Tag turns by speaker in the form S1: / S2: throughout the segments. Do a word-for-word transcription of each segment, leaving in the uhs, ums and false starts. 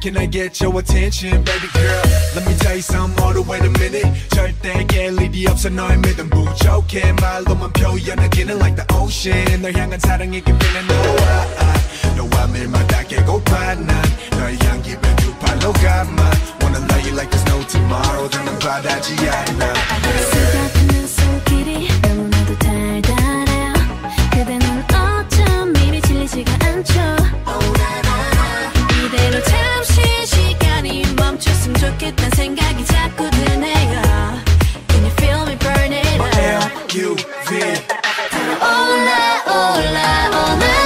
S1: can I get your attention, baby girl? Let me tell you something, hold on, wait a minute. 절대 깰 일이 없어 너의 믿음 부족해. 말로만 표현하기는 like the ocean. 널 향한 사랑이 깊이는 너와 너와 매일마다 깨고파 난 너의 향기 두 팔로 감아. Wanna love you like there's no tomorrow. 더는 바라지 않아.
S2: 수다드는 손길이 너무나도 달달해요. 그대는 어쩜 입이 질리지가 않죠. 이대로 잠시 시간이 멈췄으면 좋겠단 생각이 자꾸 드네요. Can you feel me burning up?
S1: L U V
S2: 올라 올라 올라.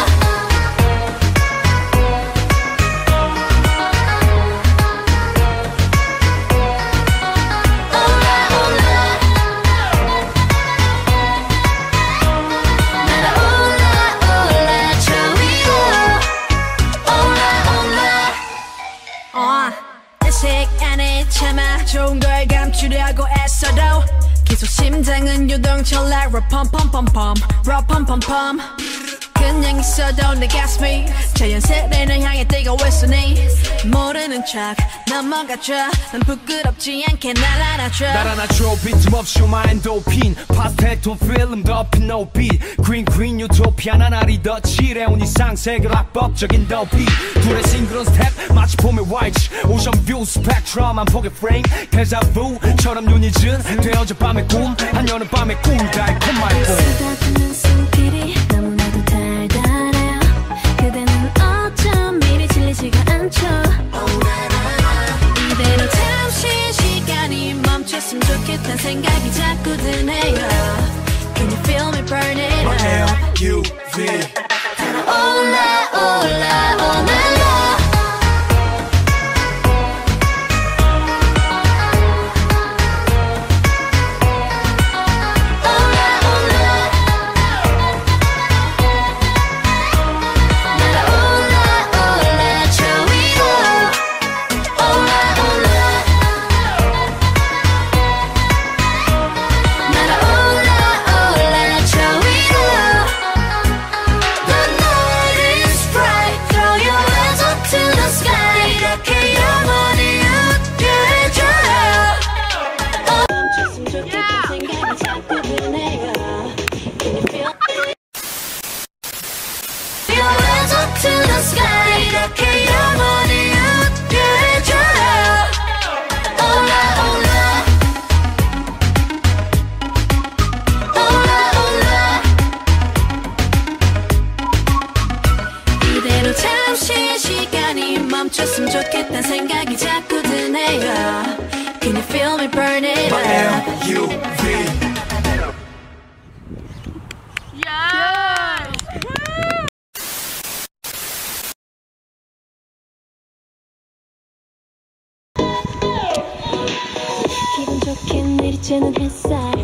S2: 좋은 걸 감추려고 애써도 계속 심장은 유동 철라 럼펌펌펌펌 럼펌펌펌 그냥 있어도 내 가슴이 자연스레 널 향해 뛰고 있으니 모르는 척 넘어가줘. 난 부끄럽지 않게 날 안아줘.
S3: 날 안아줘 빈틈없이 마인도핀 파스텔 톤 필름 덮인 노빛 그린 그린 유토피아 나날이 더 칠해온 이상 세계 악법적인 더비 둘의 싱그러운 스텝 마치 봄의 와이츠 오션 뷰 스펙트럼 한 폭의 프레임 데자부처럼 눈이 진 되어져 밤의 꿈 한여름 밤의 꿈 달콤한 꿈
S2: 수다드는 손길이 너무나도 달달해요. 그대는 어쩜 입이 질리지가 않죠. 이대로 잠시 시간이 멈췄으면 좋겠단 생각이 자꾸 드네요. Can you feel me burning up?
S1: L U V
S2: 올라 올라 올라. 멈췄으면 좋겠단 생각이 자꾸 드네요. Can you feel me burning up?
S1: L U V
S2: 기분 좋게 내리쬐는 햇살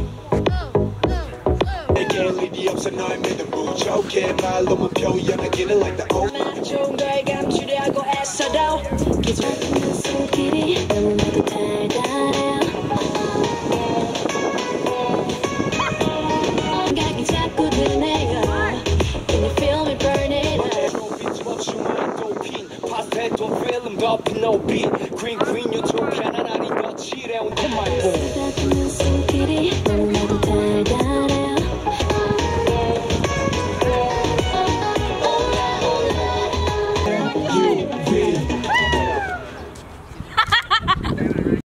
S1: 내게 일이 없어 너의 믿음 부족해. 말로만 표현하기는 like the ocean.
S2: 좋은 걸 감추려고 애써도 수다드는 손길이 너무나도 달달해요. 생각이 자꾸 드네요. Can you feel me burning up?
S3: 빈틈없이 마인도핀 파스텔 톤 필름 덮인 노빛 그린 그린 유토피아 나날이 더 칠해온 콤마이 봄
S2: 수다드는